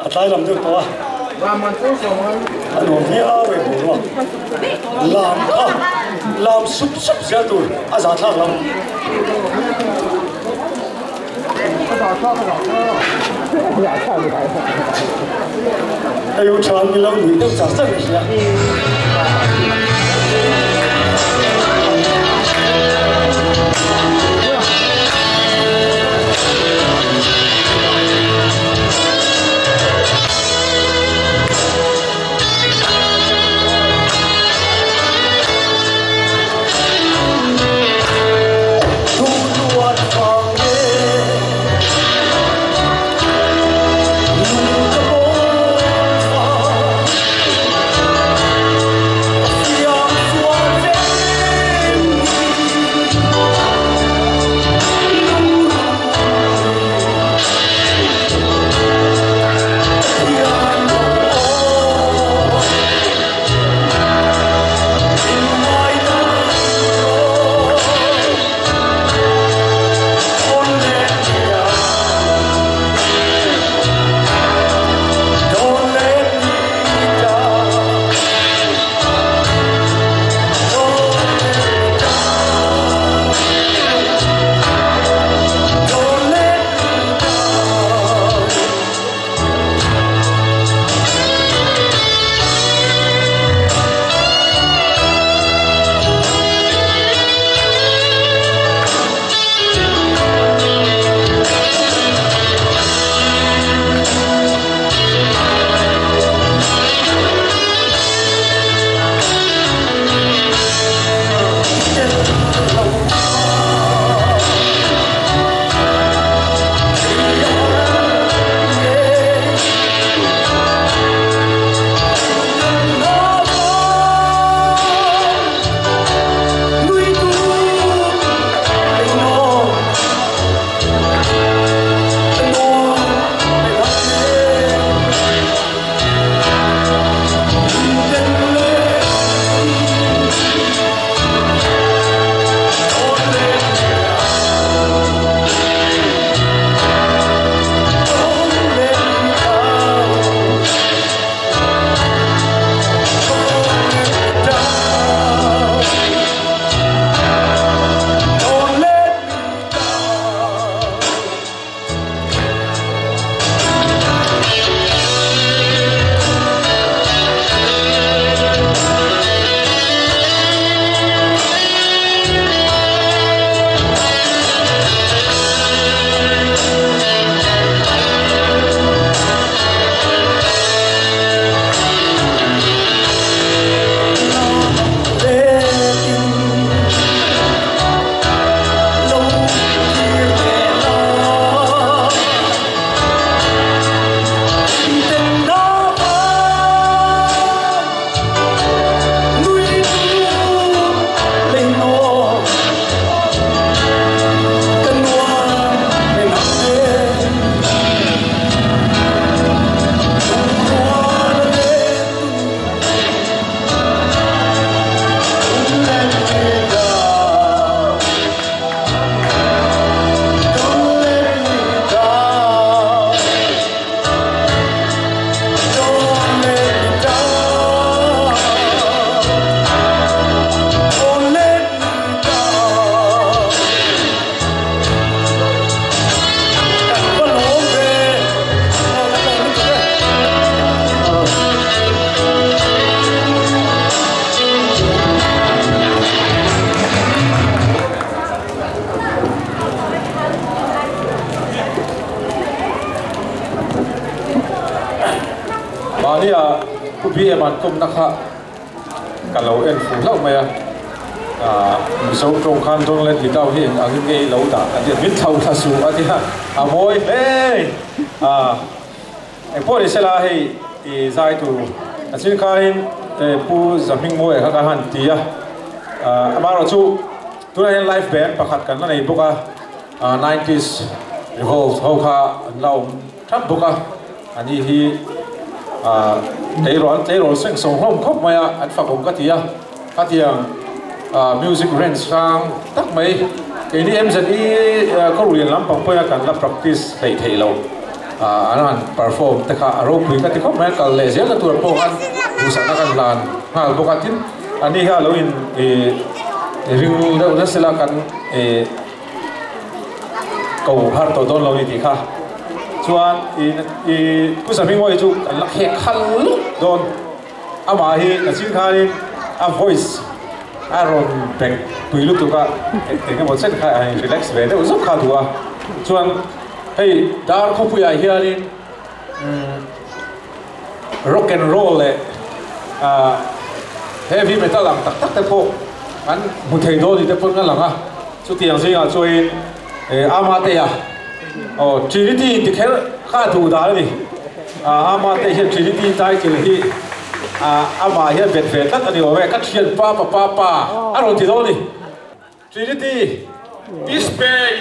Atlai làm được to. Anh nói nghe về bộ nó làm súp ra tôi, giá thang lắm. Ai yêu chàng đi lâu người đâu chẳng rất là vì mà công đặc hạ cả lâu em phụ lâu mày số trong khăn trong lên thì tao hiện ở cái lâu đã thì biết thâu thà su thì môi hey em phố đi xe la hay thì giải tu xin khai pu zaming môi các hàng tia mà rồi chú tôi này live band bạc cái này bốc 90s revolve hậu kha lâu thắp bốc anh hi tế rồi sinh sống hôm khóc mày anh phát công cái tia music range sang tắc mấy cái này em dẫn đi Khawruhlian lắm bằng point là cần là practice thầy lâu anh han perform tất cả rồi quý cái có mấy cái lệ dễ là tuổi phong anh buổi sáng nó cần làm hà bộ cái tin anh đi ha lâu in ring đâu đó sẽ là cần cầu hát tổ tôn lâu thì khác chuan cứ sản phẩm ngồi chú là hệ khăn lúc đồn mà hi là xin khai voice Aaron bek tùy lúc tụi cả cái một set khai relax về đó rất khá thua chuan hey dar không phải hier đi rock and roll lệ heavy metal làm tắc tắc tắc po anh một thầy đô thì tắc po ngon lắm à chú tiền gì à chơi amate à Trinity thì khá thù đó đi amate hiện Trinity tại kiểu thì ama hiện việt việt tất anh hiểu về các chuyện pa anh rồi thì đâu đi Trinity display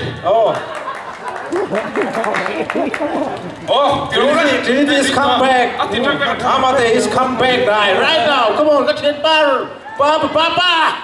Trinity is come back amate is come back right now come on các chuyện pa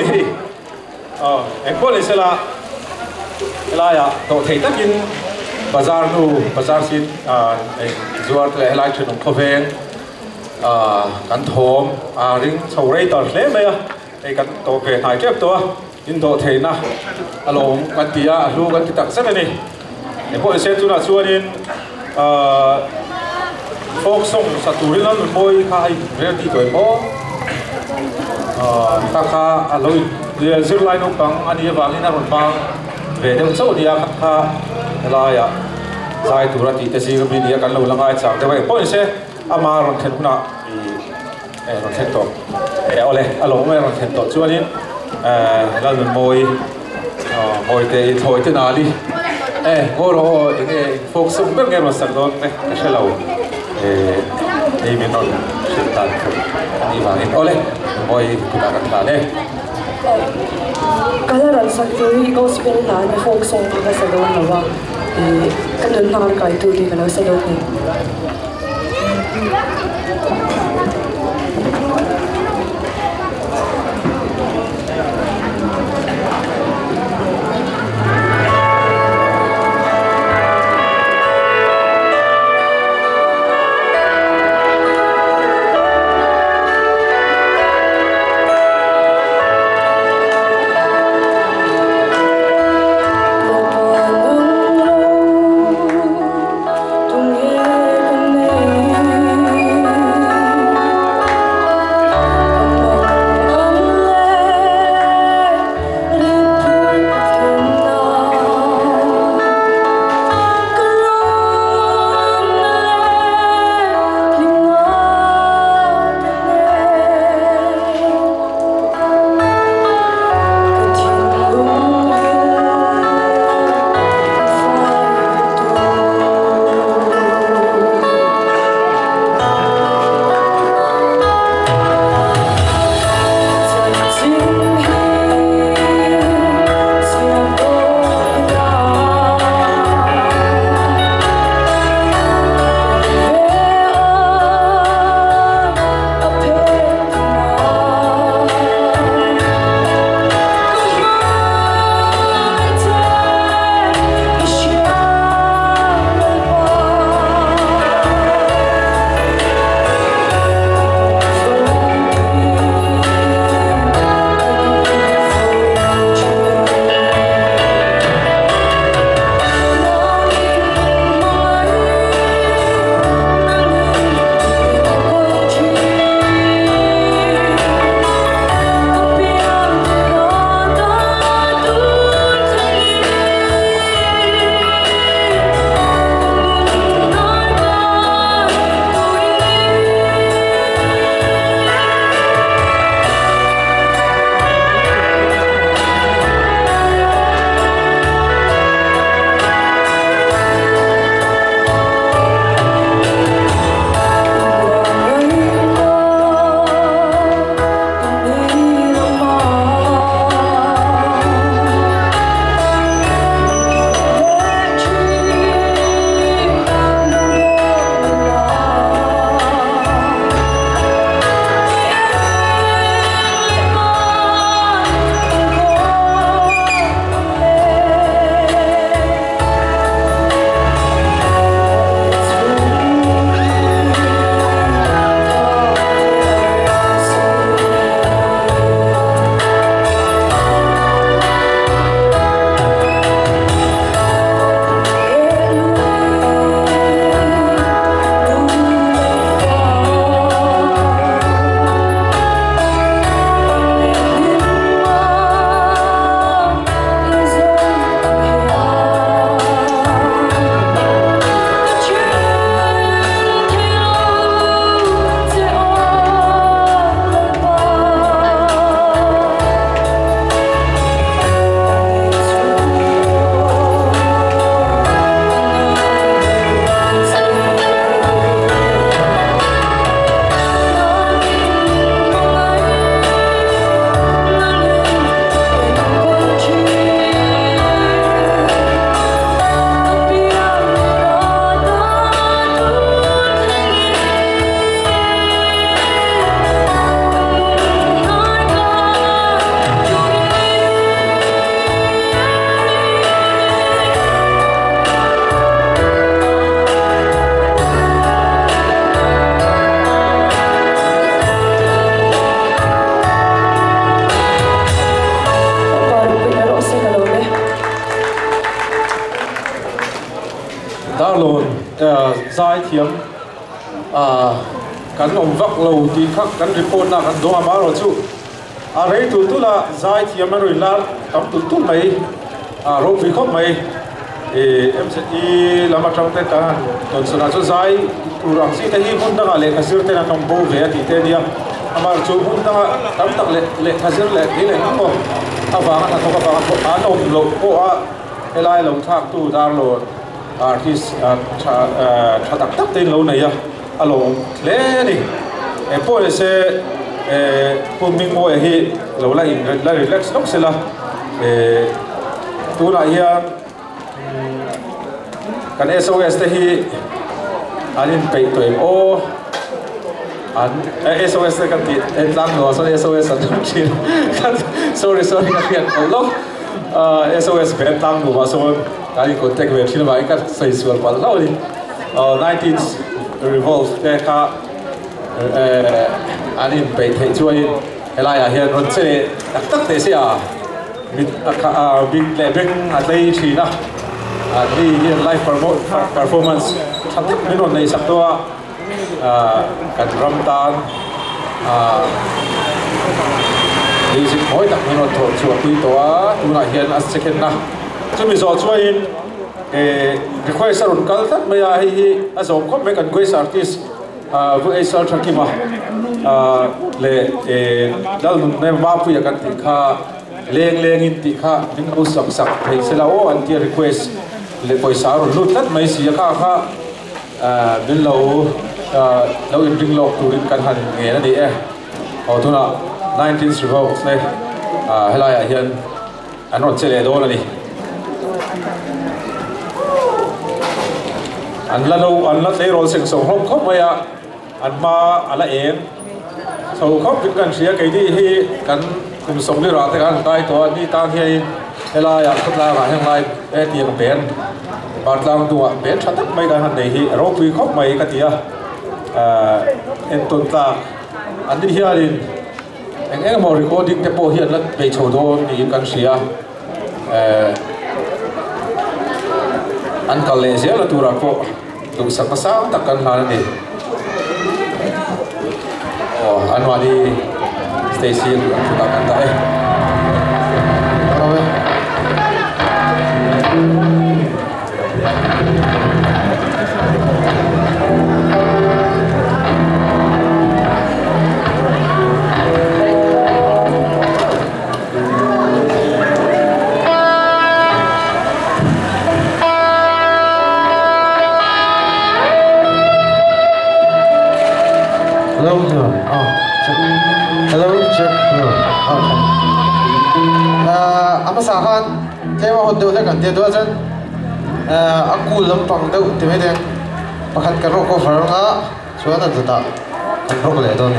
đi em có lấy xe là ya tổ thầy tất nhiên bazar xin zuar lại lại chuyện ông ven cắn thôm ring sầu rây tỏi lé mày cái cắn tổ về hai kép to in tổ thầy na alo cắn tia lu cắn tắc rất là nè em có lấy tu là xua đi folk song saturi lan boy khai về đi tuổi bó ta kha alo zir line ông bang anh em vang lên anh bang về đâu chỗ đi kha là ya sai tu ra thì cái gì cũng đi cái lâu lắm ai chẳng thế vậy có sẽ ama ron khen kuna ron khen to ole alo me ron khen to cho nên là mình môi cái thôi thế nào đi ngô rồi cái folk song biết nghe mà sẵn đó cái sẽ lâu đi mình nói chuyện tàn đi vào hết ole môi cũng đã cắt đấy cái là lần sau tôi gospel là cái folk song cái sẽ đâu mà cái đơn nào cái tôi thì cái nó sẽ đâu thì Darlawn zai thiam kan om vak lo ti khak kan report na kan donga maro chu a rei tu tu la zai thiam a roi lar tam tu mai ro vi khop mai em sẽ đi làm trong tết ta tuần sau cho zai kurang si te hi hun da le khasir te na tom bo ve ti te dia amar chu hun da tam tak le khasir le ni le ko awa na to ka ba a nom lo ko a elai lo thak tu Darlawn artist cha tak tak te lo nei ya alo le ni e po le se pu ming mo hi lo la in la relax lok se la tu na ya kan SOS te hi alin pe to o an SOS te kan ti lang no so SOS an chin sorry kan pian lo SOS pe tang no so kali contact we thil ba ka sai sual pa lo ni 19th revolve te ka alin pe the chuai helai a hian ron che tak te sia mit big le beng a dei thi na đi live performance thắc thức mấy này sắp tới cần ram tan đi dịch mỗi tập mấy thổi chuột tuy toa tu lại hiện second na cho mình dọn cho in cái khoai sa run cal thắt mấy ai dọn có mấy cần quay artist với ai sao thắc mà le dal nem ba pu ya kan ti kha leng in ti kha ning u sak thei se la o an ti request le poisa ro lut lat mai si kha bin lo in ring lok turin kan han nge na ni au tu na 19th revolve ne helai hian anon chele do la ni an la tlei rol seng so hom khop maya an ma ala em so khop kin kan sia kai di hi kan kum som ni ra te kan tai to ni tang hi helai a khut la ga heng lai e ti ang pen bát lang tua bên chặt tất mấy cái hành này thì rau phi khóc mấy cái tia em tuần ta anh đi here đi anh mau recording cái bộ hiện là về chỗ đó thì cần xia anh cần lấy xe là tu ra cô tu sắc sáng tất cả hàng này anh vào đi Stacy tu ta cần tại Amasahan, saya mau hotel saya ganti dua jen. Aku lempang tu, tiba tiba pakai kerok cover nga, suara tu tak, kerok boleh tu ni.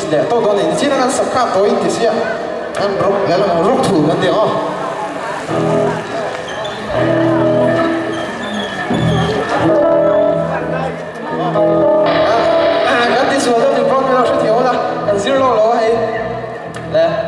是的，多你今天看什看多一点些，看来了肉土跟的哦。跟你说的你帮老师调的，跟今儿老还来。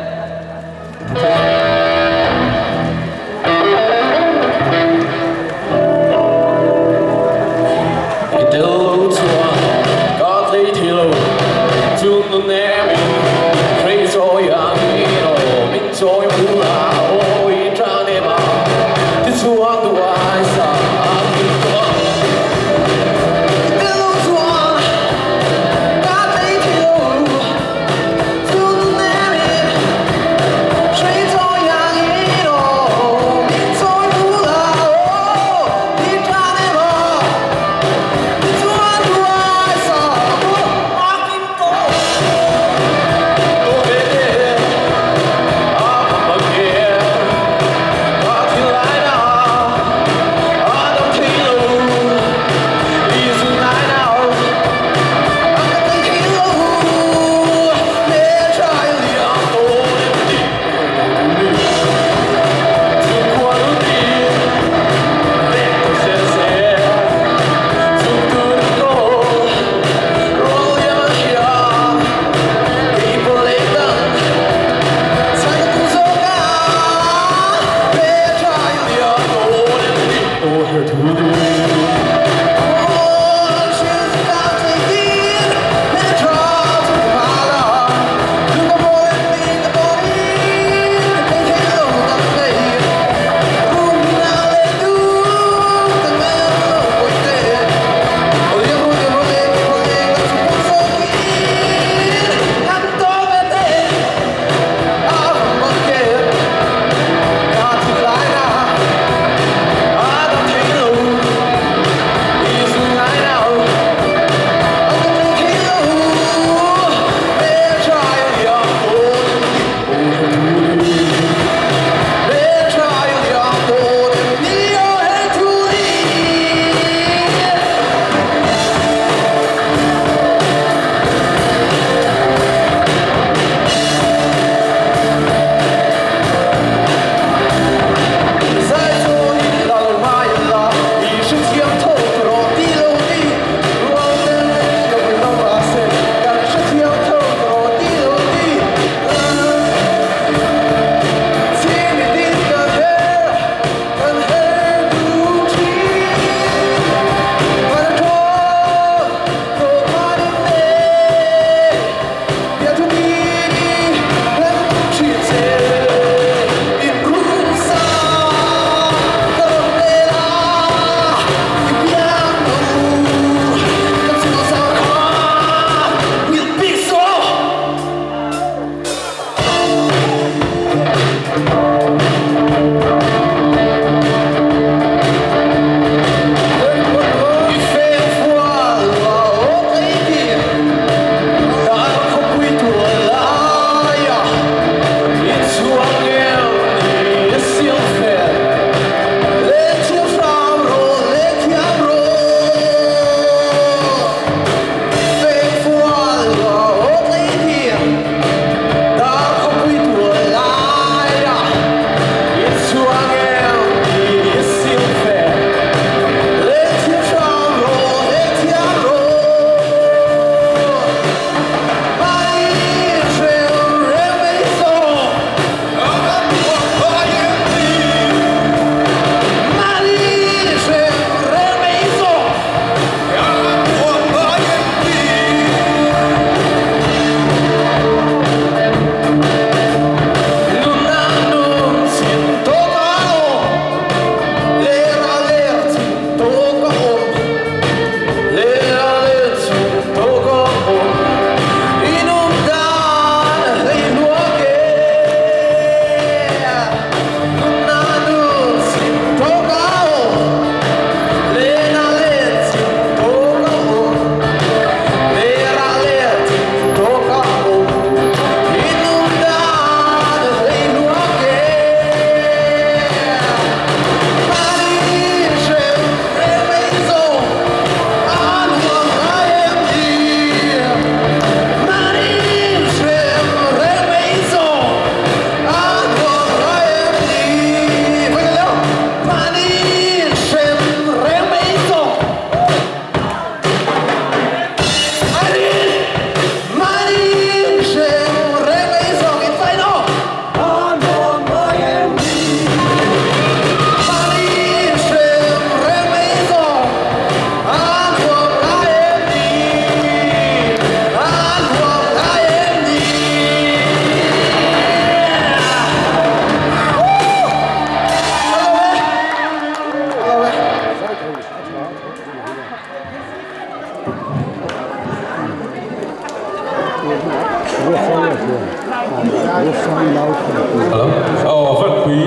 Hello. Phát quý.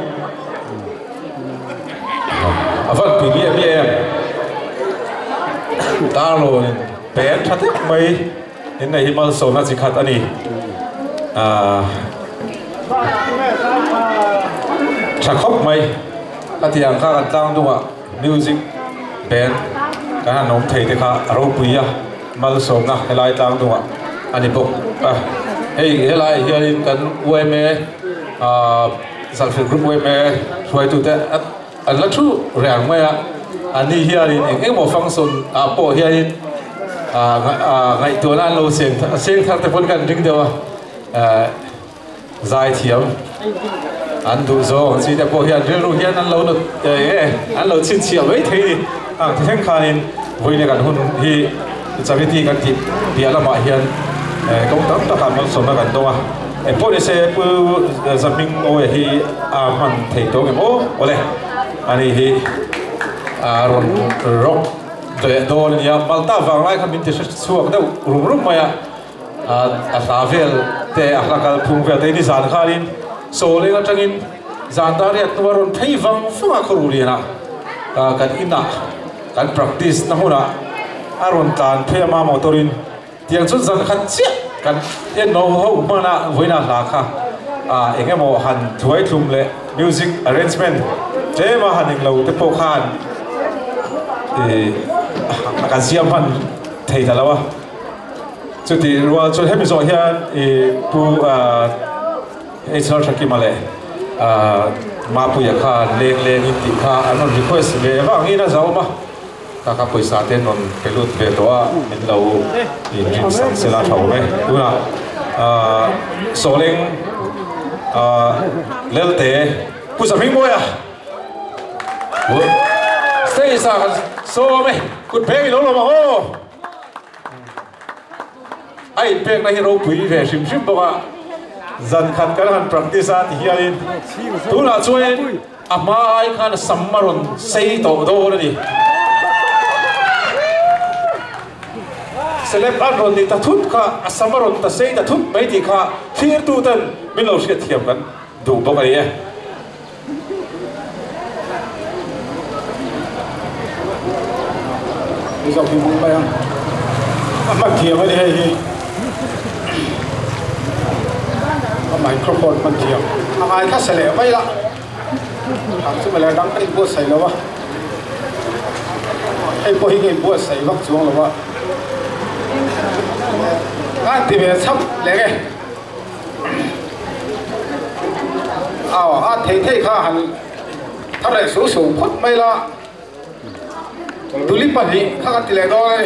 Phát quý nghĩa em. Darlawn bé thật thích mấy. Đến này himal sầu na chỉ khát anh đi. Chắc khóc mấy. Các tiếng khác ăn tăng đúng không ạ? Music band. Cái hàng nông thầy thì khá râu quý à. Mal sầu na hay lại tăng đúng không ạ? Anh đi bộ. Hey, helai here kan UMA self group UMA try to that a lot to reang mai ani here in eng mo function po here in ngai to na lo seng thar te pon kan ring dewa zai thiam an du zo si te po here ru here an lo no an lo chin chiam ei thei theng khan in voine kan hun hi charity kan ti biala ma hian công tác tất cả mọi số mà gần đâu à em bố đi xe bố dân mình ngồi hi mình thấy tôi cái bố ở đây anh hi rồi rock để đồ này ya balta vàng lại không biết suốt đâu rung rung mà à travel để à cái phung về đây đi dàn khai in số lên cái trangin dàn ta đi tôi rồi thấy vàng phung Khawruhlian à cái ina cái practice nó hôn à rồi tàn thuê mà motorin tiếng chút dân khăn chết kan en no ho mana voina la kha enge mo han thuai thum le music arrangement je ma haning lo te po khan kan siam han thei da lawa chu ti rual chu hemi zo hian pu HR thaki male ma pu ya kha leng leng in ti kha anon request le wa ngi na zau ma các पैसा tên non pelut về đó mình lâu in sang sẽ là thầu đấy đúng không số lên lên tế不是苹果呀这啥số mấy cút bé lâu rồi mà ô ai bé này râu quý về sim sim bao à dần khăn cái hàng practice thì hiện tú là chơi mà ai khăn samaron xây tổ đồ đó đi seleb an ni ta thut kha asamaron ta sei ta thut mai ti kha thir tu tan min lo sia thiam kan du bok ai e đi dọc phim bay không mà thiam ai hay hi microphone man thiam ai kha sele bay la ham su mala dang kai bo sai lawa ai bo hi ngai bo sai vak chuang lawa anh thì về sắp lẽ cái anh thấy khá hẳn thằng này số phút mấy la tôi líp bẩn đi khá anh thì lẽ rồi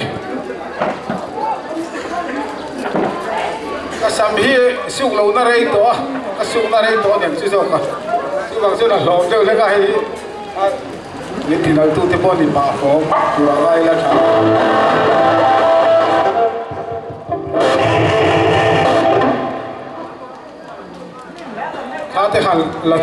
cái sắm hi siêu lâu na đây to cái siêu na đây to điểm siêu sao cả siêu bằng siêu là lâu chơi lấy cái những thì nói tôi thì bọn đi bảo phố vừa lại là Ate hal la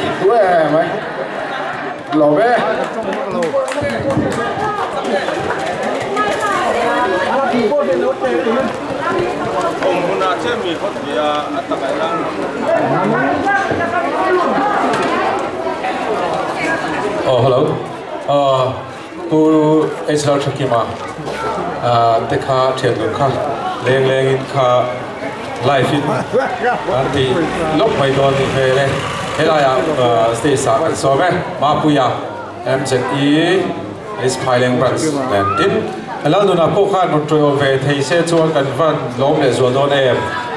tuổi mày lò bé oh hello tu Israel Chakima tekha thian du kha leng in kha life in anti lok mai don ni hele helaya stay sa kan so me ma puya MZE is piling branch and tin hello do na ko kha no tro ve thei se chuan kan van lom le zo don em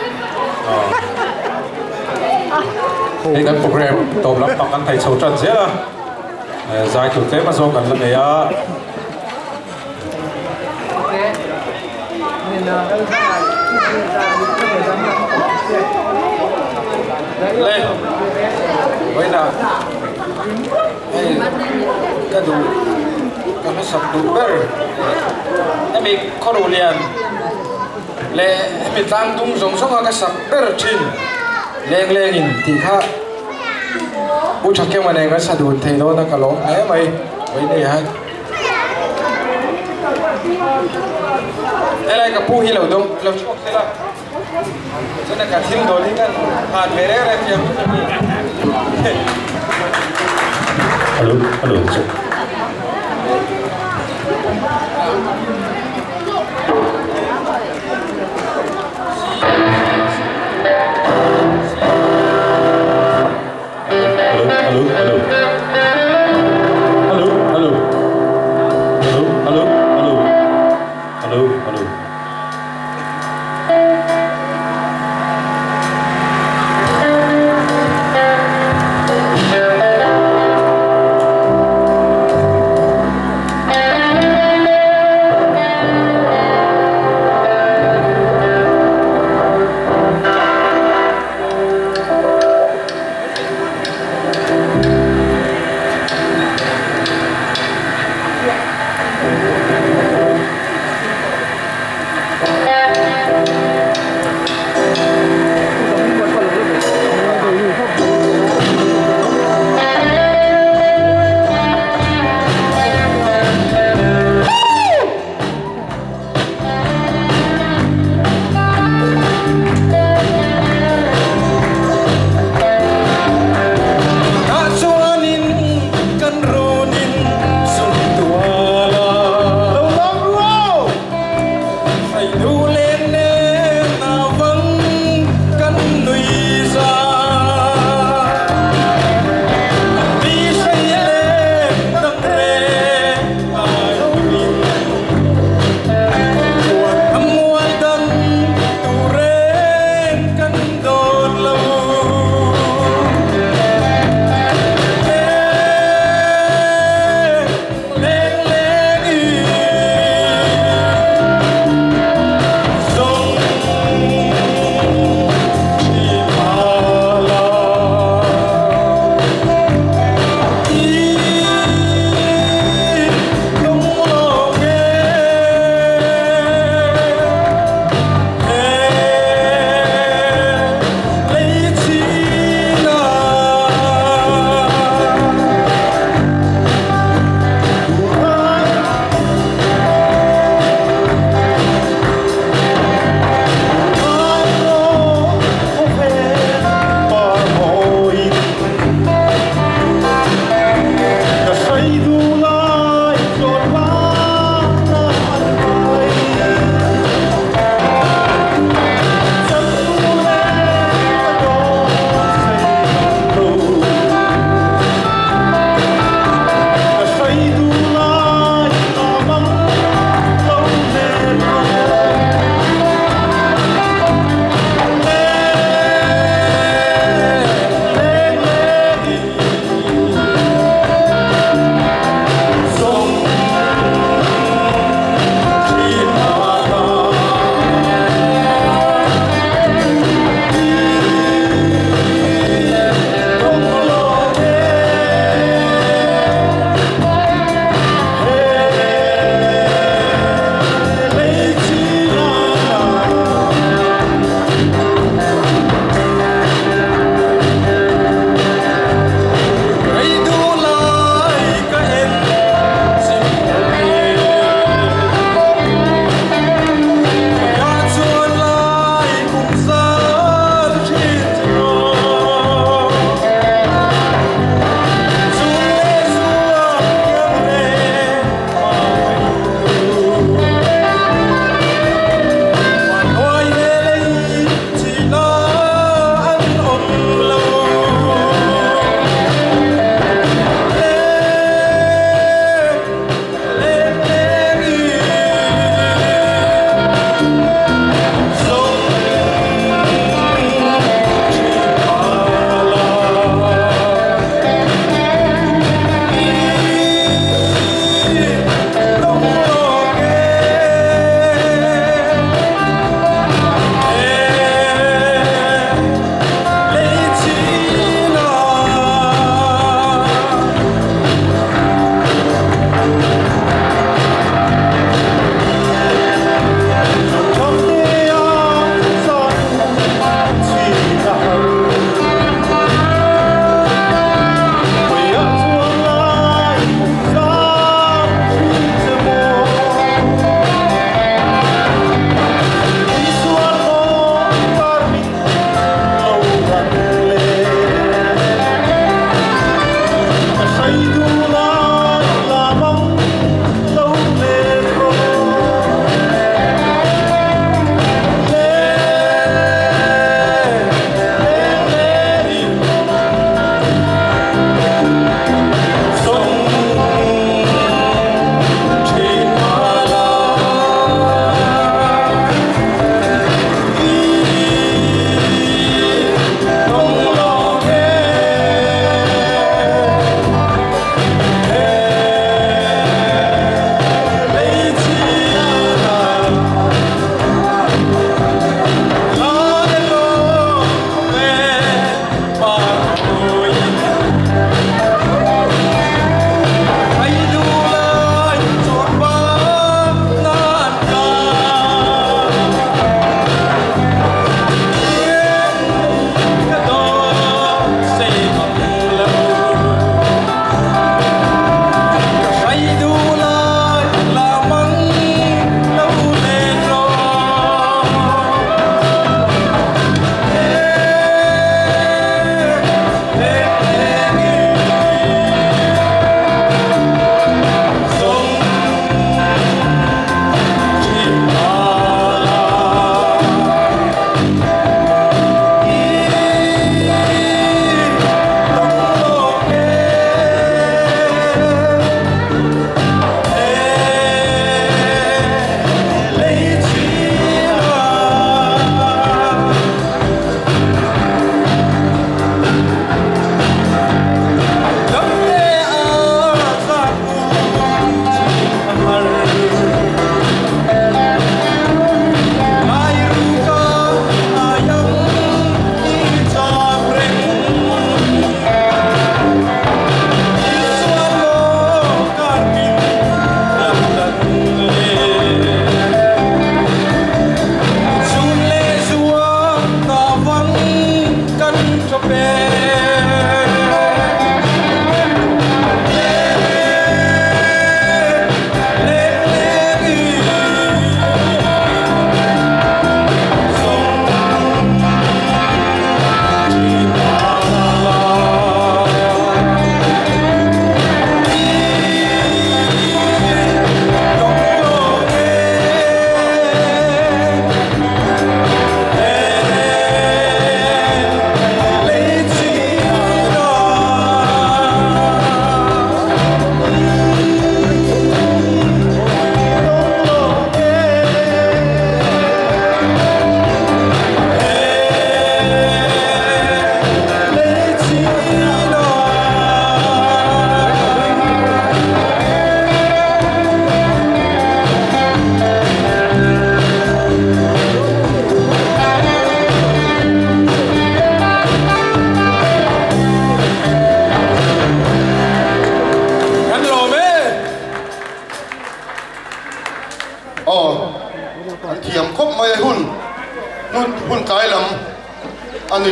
hey kan program tom lap pak kan thai chho tran se la zai tu te ma zo kan la ya lên với nào cái đủ cái nó sập đủ bơ em bị Khawruhlian lệ em bị tan tung giống sống cái sập bơ chín lên in thì khác u chắc cái mà này cái sập đủ thì nó cả lỗ ấy mày với đây hay đây là cái pu hi lâu đông lâu chốc thế là cho nên cả thiên đồ đi kan hạt về đấy em nhầm hello hello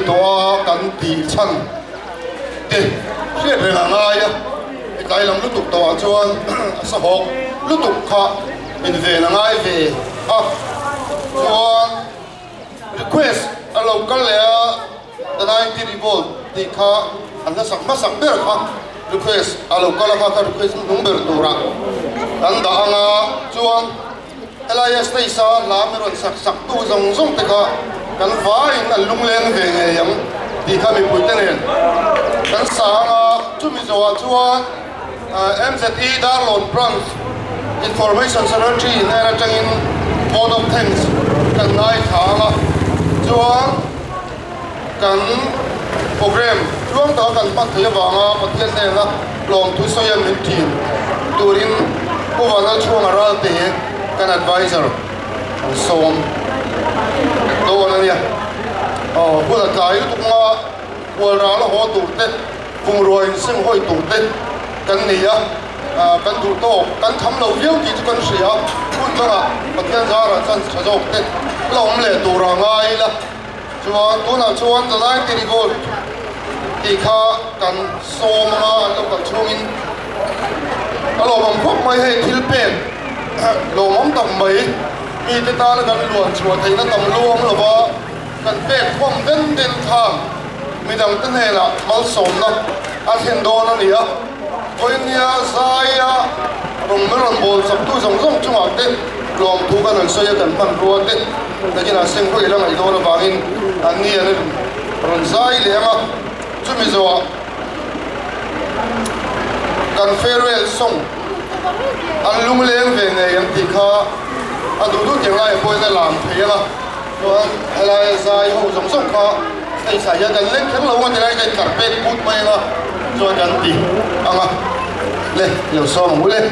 toa kan ti chan te hriat renga ngai a kai lam lutuk toa chuan sa hok lutuk kha in ve na ngai ve a chuan request a local le the 90 revolt ti kha an sak ma sak ber kha request a local kha request number tura dan da anga chuan Elias Taisa Lamiron sak tu zong te kha kan vai na lungleng ve nge yam ti kha mi puiten kan sanga chumi zowa chuan MZE Darlawn branch information secretary nera tangin board of thanks kan ngai thanga chuan kan program chuan ta kan pat thia wanga pathian ne la long thu soyam min team turin kovana chuang aral te kan advisor som do na ya kula tai tu ma wal ra la ho tu te phung roi sim hoi tu te kan ni ya kan tu to kan tham lo viau ki kan sia kun ba pathian za ra chan cha jok te lom le tu ra ngai la chuan tu na chuan ta lai ti ri gol ti kha kan som ma lo kan chungin alo bang khop mai he thil pen lo mom tam mai mi te ta la kan luan chua thei na tam luam lo ba kan pe khom den thang mi dang tan he la mal som na a then do na ni a Koinia Zaya Romeron Ball Sabtu Zong Chuma Lom Tugan and Soya and Pan Road, the Gina Single Ilang Idona Bagin, and near Ronzai Lema Tumizoa Gan farewell song and Lumleng and Tika and Dudu Janga Boy the Lamp Pela Elias Zong Car, they say that the link and lower the right carpet put by cho chân đi ăn à lên liều so mà mũi lên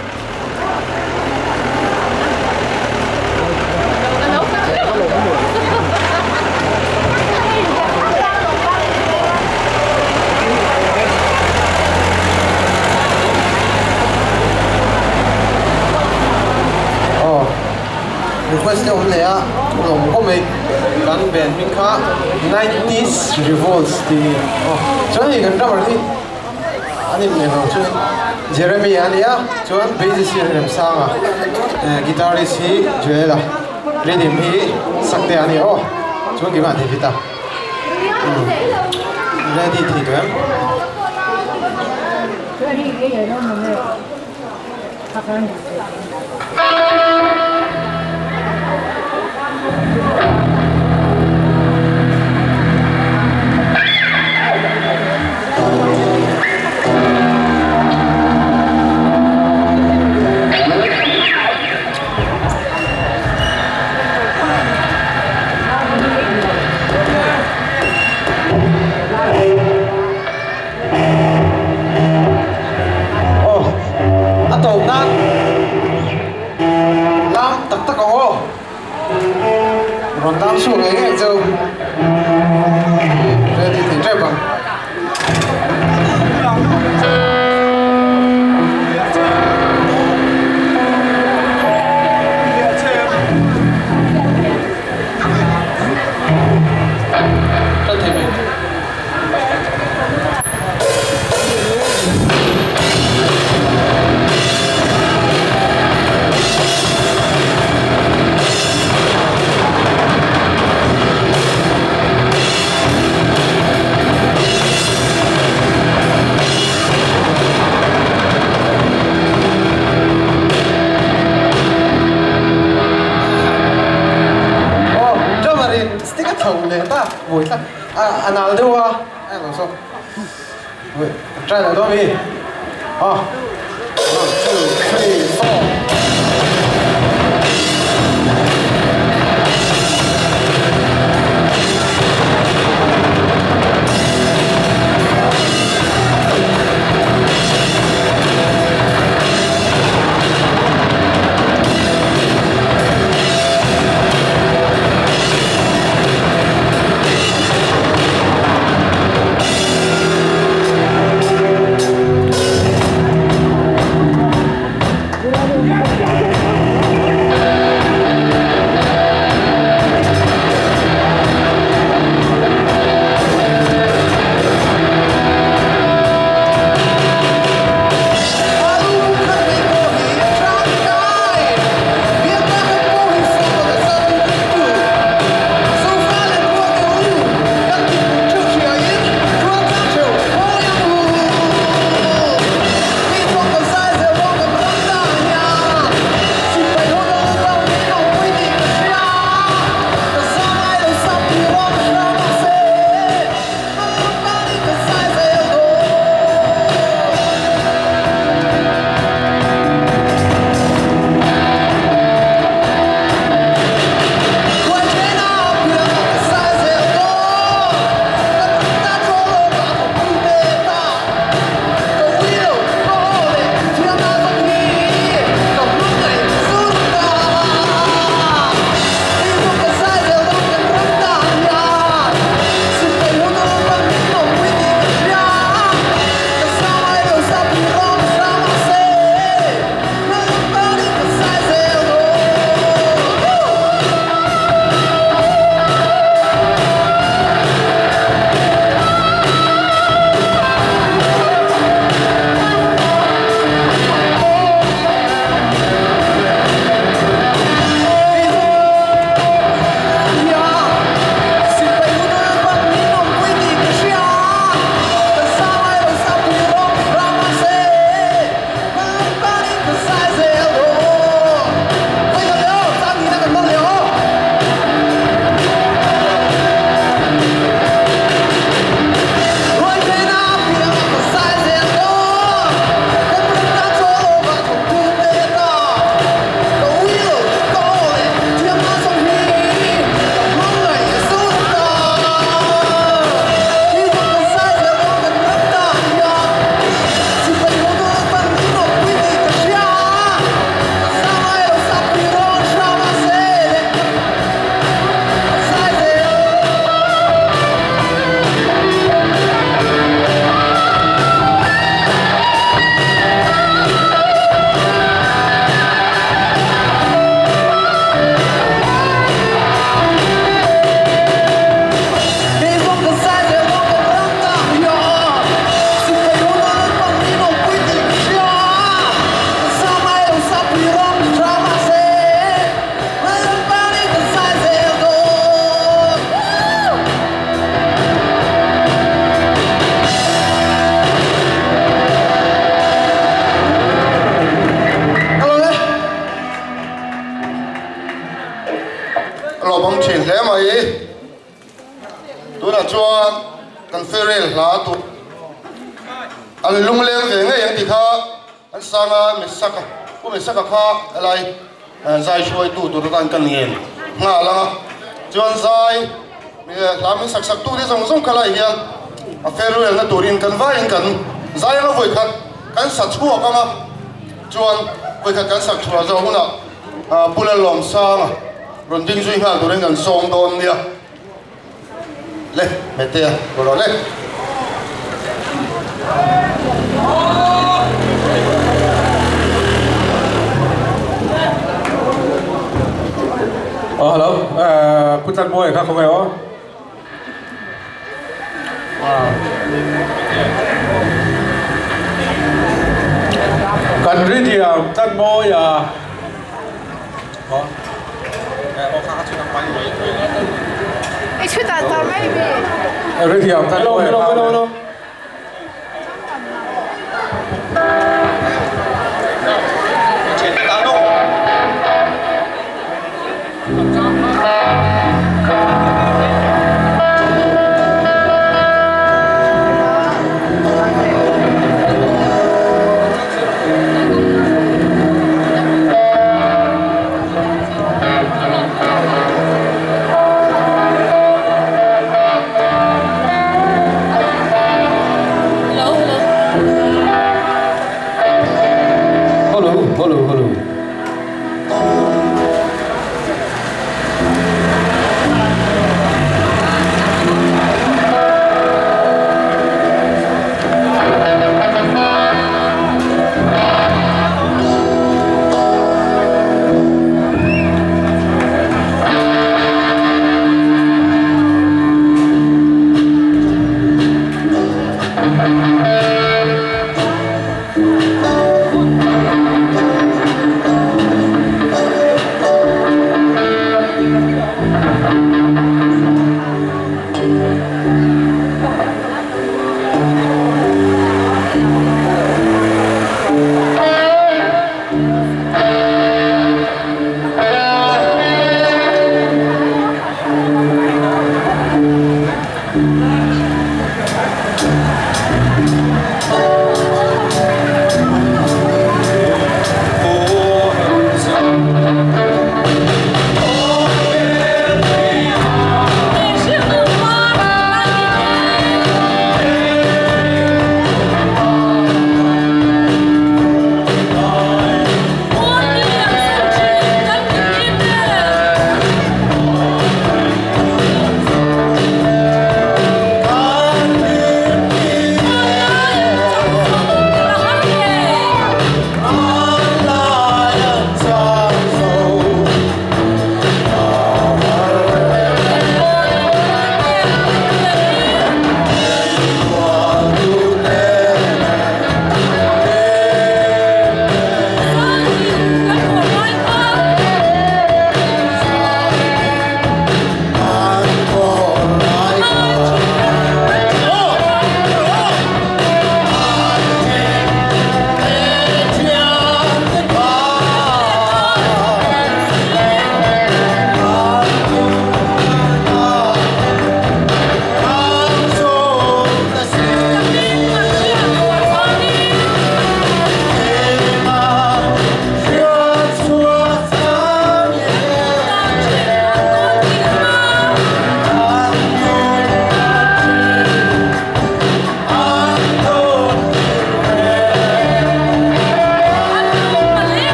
request ông này á lòng có mình gắn bền mình khá 90s revolts thì cho nên gần đâu rồi anh em này nói chuyện Jeremy anh á cho anh bassist hier làm sao à guitarist hi Joel à rhythm hi sakte anh ô cho anh cái bạn thì vita ready thì được còn tam xuống ấy dâu đây thì tỉnh trẹp bằng buổi ta anh nào đâu à em làm sao buổi trai là đâu đi 1, 2, 3, 4 Yeah. lẽ mày tôi là cho cần phê là tôi anh lung lên về ngay anh thì kha anh sang mình sắc kha lại giải xuôi tôi đang cần nghiền ngã là chọn giải làm mình sắc tu đi giống cái này hiện phê là tôi điên cần vai cần giải nó vui khát cần sát chua cái mà chọn vui khát cần sát chua rồi cũng là bùn lồng sang rồi đinh duy ngã tôi đang cần song đòn đi lên mẹ tia rồi lên helloคุณจันมวยครับคุณแม่อ๋อกันรีเดียมจันมวยอ๋อไอ้ชุดตาตาไม่มีรีเดียมจันมวยครับ Hello.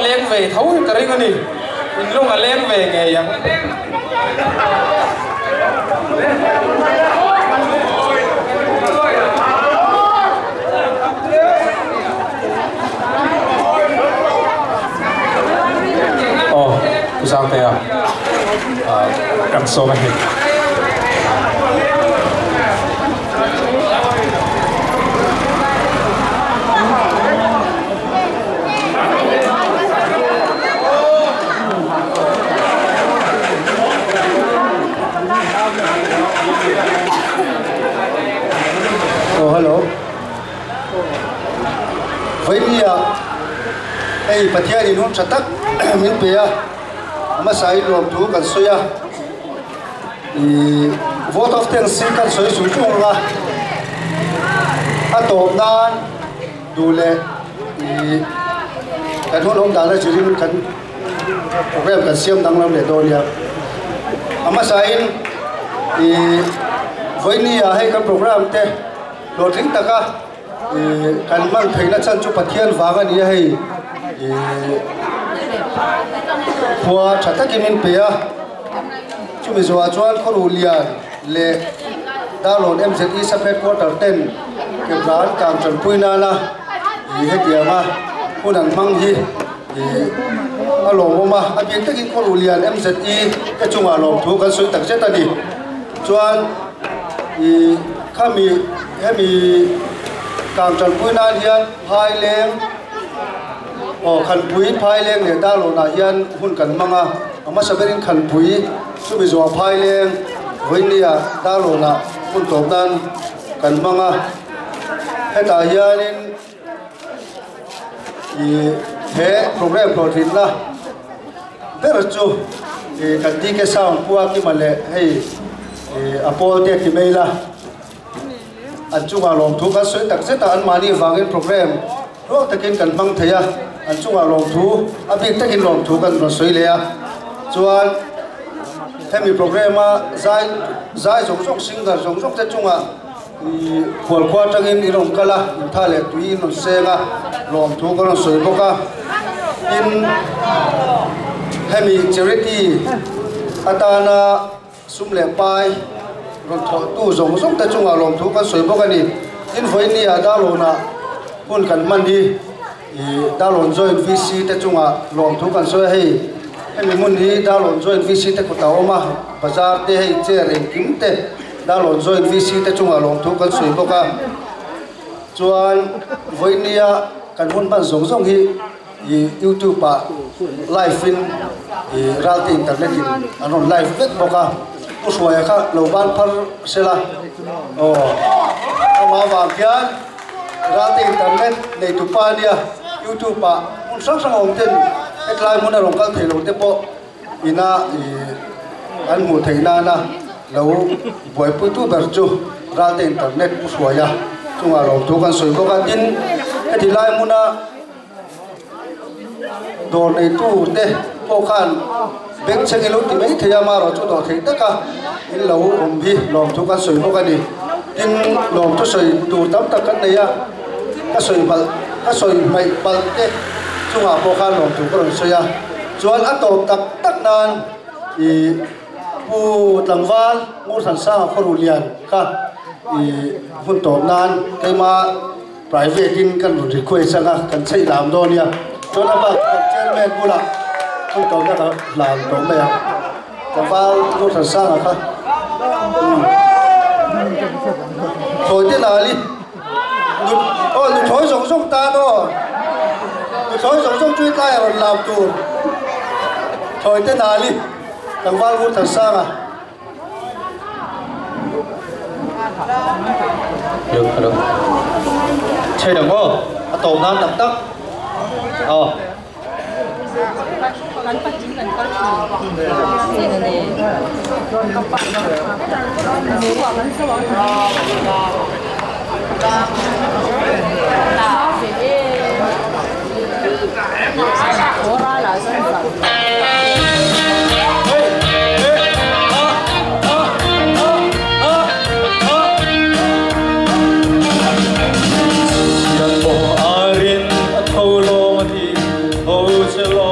leng về thấu cái ring này in lúc mà leng về nghề yang sao thế à cầm số này oh hello với đi à ai bắt theo đi luôn chặt tắc mình bây giờ mà sai lộn thu cần soi à vote of thanks cần soi sung chung là tổ nan đủ lệ cái thôn ông đã là chỉ riêng cần program cần xem đăng làm để đôi nha mà sai với ni à hay cái program te đồ chính ta cả cần mang thấy là chân chụp bắt thiên vàng cái này hay qua chặt tắc mình bây giờ chúng mình做专Khawruhlian le Darlawn MZE Sub-Hqrs 10 Kepran Kangmei na hết dia mà cô nàng mang gì alo mà anh biết cái Khawruhlian MZE cái chung à lòng thu cái suy tắc chết ta đi专kami Kangmei na hian hai leng khăn bụi phai lên để ta lộ na hiền hun cần mang à mà sao bên khăn bụi chúng mình dùng phai lên với nia ta lộ na hun tổ nan cần mang à hết ta hiền nên thế program protein là rất là chú cần đi cái sao qua cái mà lệ hay apol để cái mail là anh chung à lòng thu cái suy tắc rất là anh mani vàng cái program rồi ta kinh cần mang thấy à anh chung à lòng thu à biết ta kinh lòng thu cần nó suy lệ à chuan thêm một program à giải giống giống sinh ra giống giống thế chung à pual qua trang in lòng kala thay lệ tùy nó xe à lòng thu cái nó suy bốc à in thêm một charity atana sum lệ pai rồi tu giống giống thế chung à lòng thu cái suy bốc cái này in với ni à đã luôn à hun cần man đi Darlawn join VC te chunga lom thu kan soi hei hemi mun hi Darlawn join VC te kutaw ma bazar te hei chair en kim te Darlawn join VC te chunga lom thu kan soi boka chuan voinia kan hun ban zong zong hi YouTube pa live in ralti internet in anon live vet boka uswaya kha lo ban phar sela ama wa kyan ralti internet nei tu pa dia YouTube pa un sang sang ong ten et lai mun rong kal thelo te po ina an mu theina na lo boy pu tu ber chu ralti internet uswaya chunga lo tu kan soi boka in et lai muna đồ này tu te po khan bek chang lo ti mai thaya ma ro chu do thei taka in lo bi lom thu kan soi boka ni in lom tu soi tu tam tak kan nei a ka soi mai bal te chunga po khan lom thu ko soi a chuan a to tak nan pu tlangwal ngur san sa Khawruhlian ka hun to nan keima private in kan request anga kan chei lam do nia chuan aba kan chairman bula hun to na lam to me a tlangwal ngur san sa ka thôi thế nào đi được thôi giống giống ta đó được thôi giống giống truy tay rồi làm tù thôi thế nào đi thằng Val muốn thằng Sang à được chơi được không tổ nam tập tắc Hãy subscribe cho kênh Ghiền Mì Gõ để không bỏ lỡ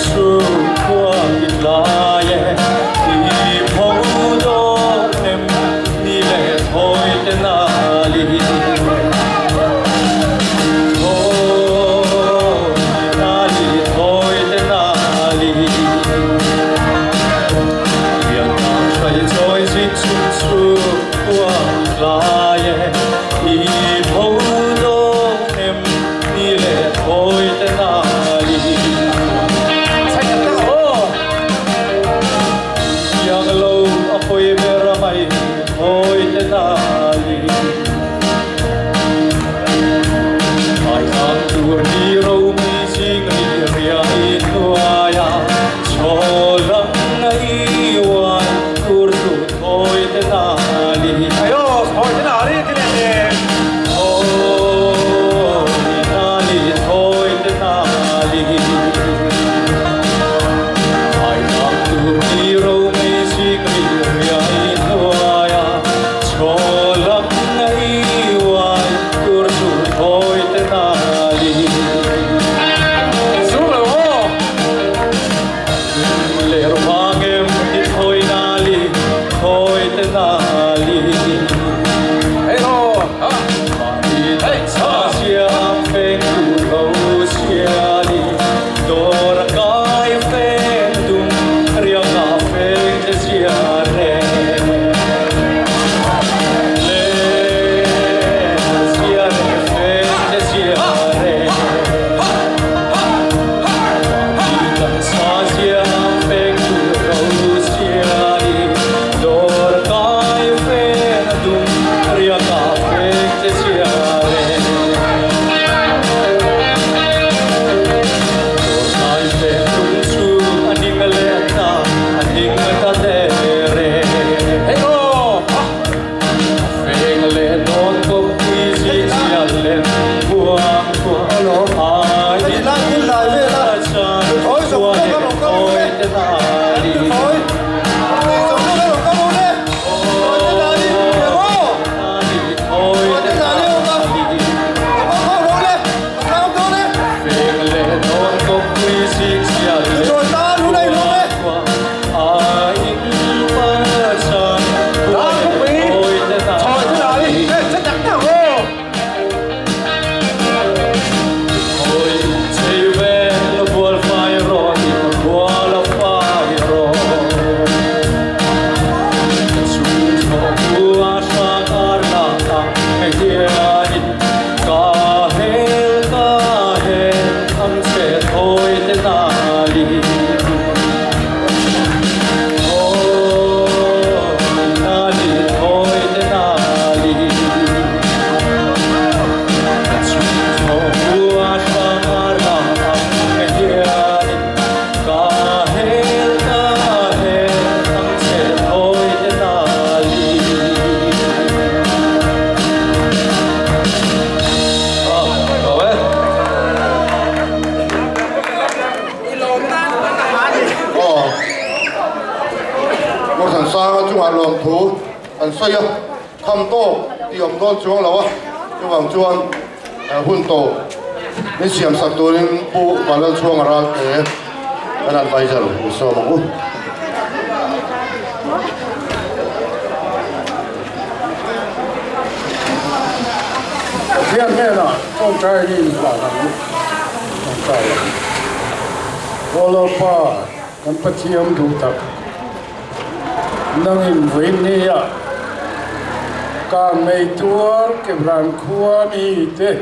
Kangmei tuar Kepran Kangmei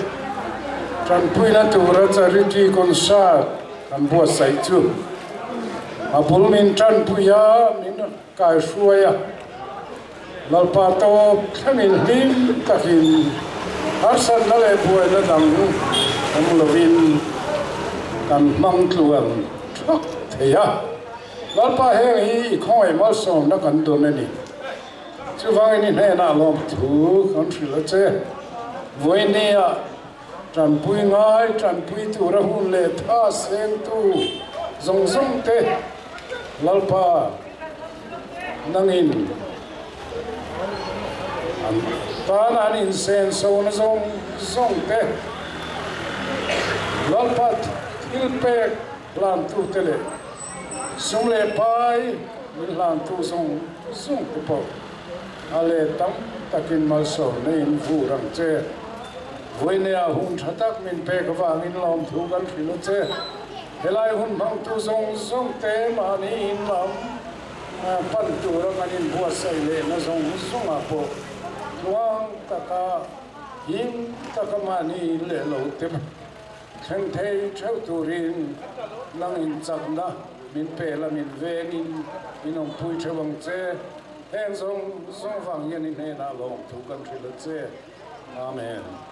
Tran puina tura charity concert kan buat sai chu apul min tran puya min kai suaya lalpa to khamin min takin arsan na le buai na dang am lovin kan mang tluan thak theya lalpa heng hi khoi ma som na kan don ni chu wang ni he na lom thu country la che voinia tran pui ngai tran pui tu ra hun le tha seng tu zong zong te lalpa nangin an tan an in sen so na zong zong te lalpa il pe làm tu tê lệ sung lệ pai làm tu sung sung tu bộ à lệ tâm takin mal sầu nên vu răng chê với nè hun thắt tắc mình pe cái vàng in lòng thu gan phi nó chê thế lại hun bang tu sung sung tê mà nín làm pan tu răng anh bua say lệ nó sung sung à bộ luang taka him taka mani lệ lâu tê khen thấy trâu turin năng in chắc na mình pe là mình về in ông pui trâu bằng chê hẹn song vàng yên in hè na lòng thu gan phi nó chê Amen.